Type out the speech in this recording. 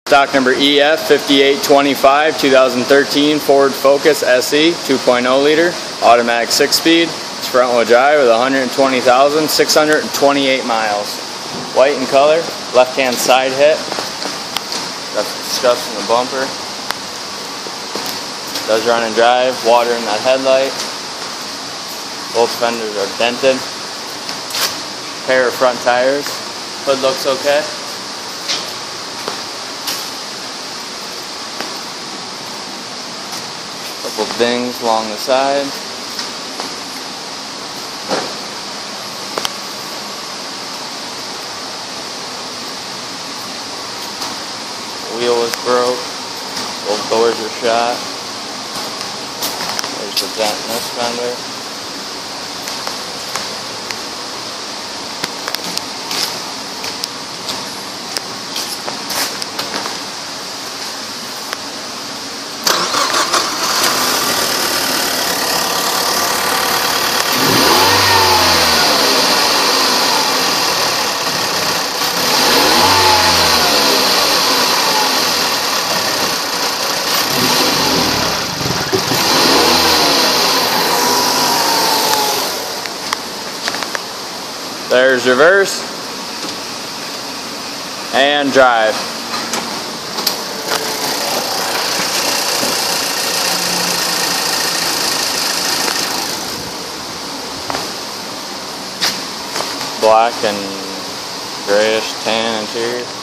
Stock number EF5825 2013 Ford Focus SE 2.0 liter automatic 6-speed. It's front wheel drive with 120,628 miles. White in color, left hand side hit. Got some scuffs in the bumper. Does run and drive, water in that headlight. Both fenders are dented. Pair of front tires. Hood looks okay. Couple dings along the side. Wheel was broke. Both doors are shot. There's the dent in this fender. There's reverse and drive. Black and grayish tan interior.